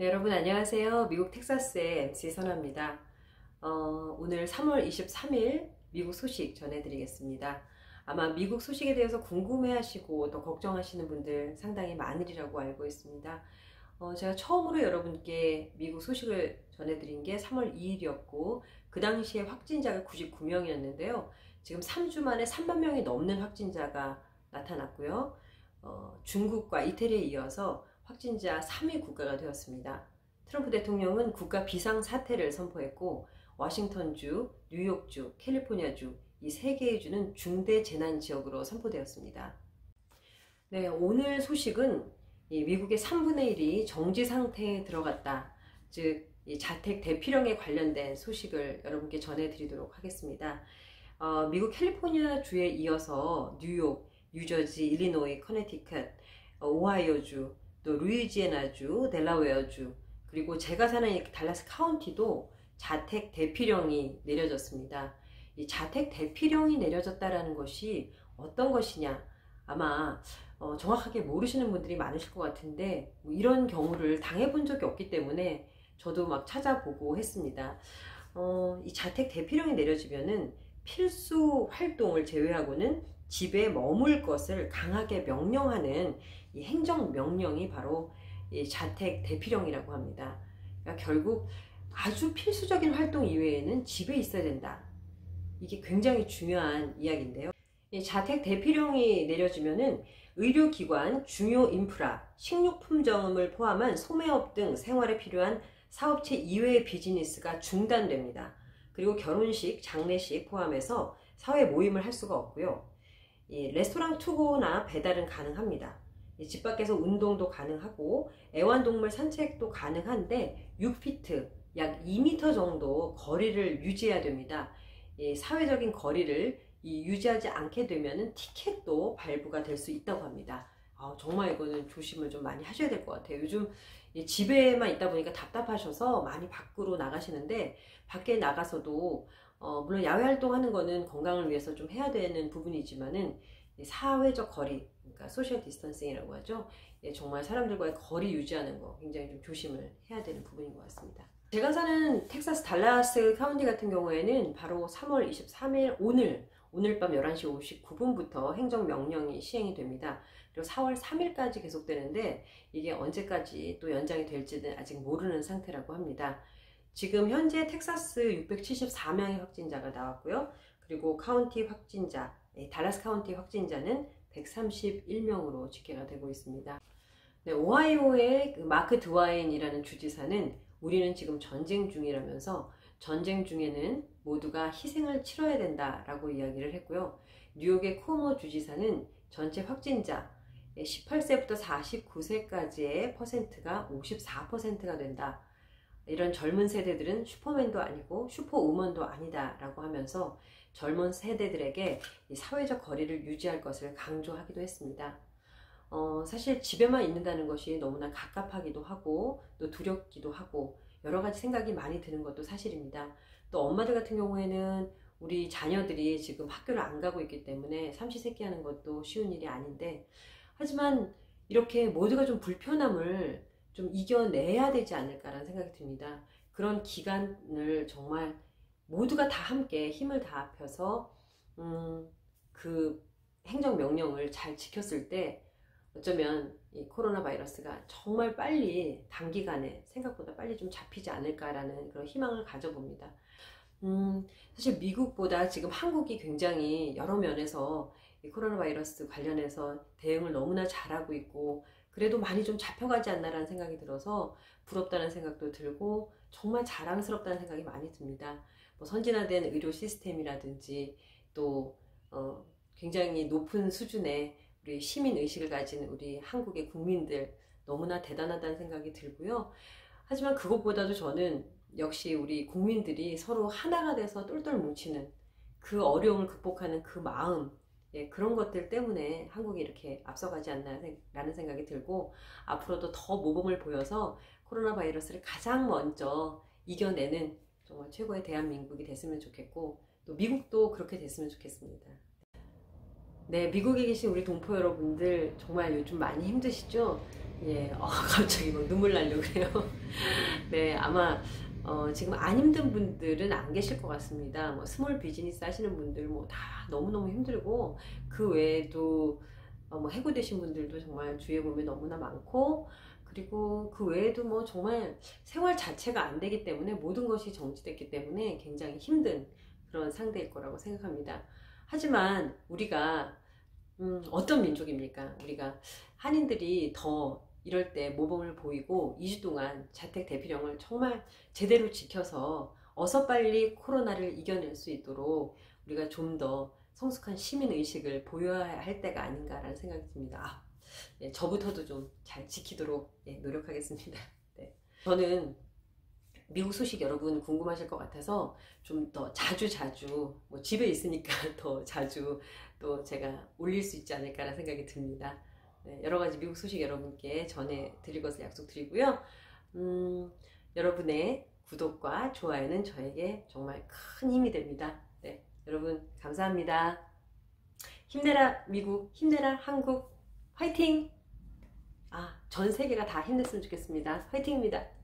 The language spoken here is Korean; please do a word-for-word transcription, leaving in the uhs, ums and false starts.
네, 여러분 안녕하세요. 미국 텍사스의 엠씨 선아입니다. 어, 오늘 삼월 이십삼일 미국 소식 전해드리겠습니다. 아마 미국 소식에 대해서 궁금해하시고 또 걱정하시는 분들 상당히 많으리라고 알고 있습니다. 어, 제가 처음으로 여러분께 미국 소식을 전해드린 게 삼월 이일이었고 그 당시에 확진자가 구십구 명이었는데요. 지금 삼 주 만에 삼만 명이 넘는 확진자가 나타났고요. 어, 중국과 이태리에 이어서 확진자 삼 위 국가가 되었습니다. 트럼프 대통령은 국가 비상사태를 선포했고 워싱턴주, 뉴욕주, 캘리포니아주 이 세 개의 주는 중대재난지역으로 선포되었습니다. 네, 오늘 소식은 이 미국의 삼분의 일이 정지상태에 들어갔다. 즉, 이 자택 대피령에 관련된 소식을 여러분께 전해드리도록 하겠습니다. 어, 미국 캘리포니아 주에 이어서 뉴욕, 뉴저지, 일리노이, 커네티컷, 오하이오주, 또 루이지애나주, 델라웨어주, 그리고 제가 사는 달라스 카운티도 자택 대피령이 내려졌습니다. 이 자택 대피령이 내려졌다라는 것이 어떤 것이냐? 아마 어, 정확하게 모르시는 분들이 많으실 것 같은데 뭐 이런 경우를 당해본 적이 없기 때문에 저도 막 찾아보고 했습니다. 어, 이 자택 대피령이 내려지면은 필수 활동을 제외하고는 집에 머물 것을 강하게 명령하는 이 행정명령이 바로 이 자택 대피령이라고 합니다. 그러니까 결국 아주 필수적인 활동 이외에는 집에 있어야 된다. 이게 굉장히 중요한 이야기인데요. 이 자택 대피령이 내려지면은 의료기관, 중요 인프라, 식료품점을 포함한 소매업 등 생활에 필요한 사업체 이외의 비즈니스가 중단됩니다. 그리고 결혼식, 장례식 포함해서 사회 모임을 할 수가 없고요. 이 레스토랑 투고나 배달은 가능합니다. 집 밖에서 운동도 가능하고 애완동물 산책도 가능한데 육 피트, 약 이 미터 정도 거리를 유지해야 됩니다. 이 사회적인 거리를 이 유지하지 않게 되면 티켓도 발부가 될 수 있다고 합니다. 아, 정말 이거는 조심을 좀 많이 하셔야 될 것 같아요. 요즘 집에만 있다 보니까 답답하셔서 많이 밖으로 나가시는데 밖에 나가서도 어, 물론 야외 활동하는 거는 건강을 위해서 좀 해야 되는 부분이지만은 사회적 거리, 그러니까 소셜 디스턴싱이라고 하죠. 예, 정말 사람들과의 거리 유지하는 거 굉장히 좀 조심을 해야 되는 부분인 것 같습니다. 제가 사는 텍사스 달라스 카운티 같은 경우에는 바로 삼월 이십삼일 오늘 오늘 밤 열한 시 오십구 분부터 행정명령이 시행이 됩니다. 그리고 사월 삼일까지 계속되는데 이게 언제까지 또 연장이 될지는 아직 모르는 상태라고 합니다. 지금 현재 텍사스 육백칠십사 명의 확진자가 나왔고요. 그리고 카운티 확진자, 달라스 카운티 확진자는 백삼십일 명으로 집계가 되고 있습니다. 네, 오하이오의 그 마크 드와인이라는 주지사는 우리는 지금 전쟁 중이라면서 전쟁 중에는 모두가 희생을 치러야 된다라고 이야기를 했고요. 뉴욕의 쿠오모 주지사는 전체 확진자 십팔 세부터 사십구 세까지의 퍼센트가 오십사 퍼센트가 된다. 이런 젊은 세대들은 슈퍼맨도 아니고 슈퍼우먼도 아니다 라고 하면서 젊은 세대들에게 이 사회적 거리를 유지할 것을 강조하기도 했습니다. 어, 사실 집에만 있는다는 것이 너무나 갑갑하기도 하고 또 두렵기도 하고 여러 가지 생각이 많이 드는 것도 사실입니다. 또 엄마들 같은 경우에는 우리 자녀들이 지금 학교를 안 가고 있기 때문에 삼시세끼하는 것도 쉬운 일이 아닌데 하지만 이렇게 모두가 좀 불편함을 좀 이겨내야 되지 않을까라는 생각이 듭니다. 그런 기간을 정말 모두가 다 함께 힘을 다 합해서 음, 그 행정명령을 잘 지켰을 때 어쩌면 이 코로나 바이러스가 정말 빨리 단기간에 생각보다 빨리 좀 잡히지 않을까라는 그런 희망을 가져봅니다. 음, 사실 미국보다 지금 한국이 굉장히 여러 면에서 이 코로나 바이러스 관련해서 대응을 너무나 잘하고 있고 그래도 많이 좀 잡혀가지 않나라는 생각이 들어서 부럽다는 생각도 들고 정말 자랑스럽다는 생각이 많이 듭니다. 뭐 선진화된 의료 시스템이라든지 또 어, 굉장히 높은 수준의 우리 시민의식을 가진 우리 한국의 국민들 너무나 대단하다는 생각이 들고요. 하지만 그것보다도 저는 역시 우리 국민들이 서로 하나가 돼서 똘똘 뭉치는 그 어려움을 극복하는 그 마음, 예, 그런 것들 때문에 한국이 이렇게 앞서가지 않나라는 생각이 들고 앞으로도 더 모범을 보여서 코로나 바이러스를 가장 먼저 이겨내는 정말 최고의 대한민국이 됐으면 좋겠고 또 미국도 그렇게 됐으면 좋겠습니다. 네, 미국에 계신 우리 동포 여러분들 정말 요즘 많이 힘드시죠? 예, 어, 갑자기 막 눈물 나려고 그래요. 네, 아마 어, 지금 안 힘든 분들은 안 계실 것 같습니다. 뭐 스몰 비즈니스 하시는 분들 뭐 다 너무너무 힘들고, 그 외에도 어, 뭐 해고되신 분들도 정말 주위에 보면 너무나 많고, 그리고 그 외에도 뭐 정말 생활 자체가 안 되기 때문에, 모든 것이 정지됐기 때문에 굉장히 힘든 그런 상대일 거라고 생각합니다. 하지만 우리가 음, 어떤 민족입니까? 우리가 한인들이 더 이럴 때 모범을 보이고 이 주 동안 자택 대피령을 정말 제대로 지켜서 어서 빨리 코로나를 이겨낼 수 있도록 우리가 좀 더 성숙한 시민의식을 보여야 할 때가 아닌가라는 생각이 듭니다. 아, 예, 저부터도 좀 잘 지키도록 예, 노력하겠습니다. 네. 저는 미국 소식 여러분 궁금하실 것 같아서 좀 더 자주 자주 뭐 집에 있으니까 더 자주 또 제가 올릴 수 있지 않을까라는 생각이 듭니다. 네, 여러 가지 미국 소식 여러분께 전해 드릴 것을 약속드리고요. 음, 여러분의 구독과 좋아요는 저에게 정말 큰 힘이 됩니다. 네, 여러분 감사합니다. 힘내라 미국, 힘내라 한국, 화이팅! 아, 전 세계가 다 힘냈으면 좋겠습니다. 화이팅입니다.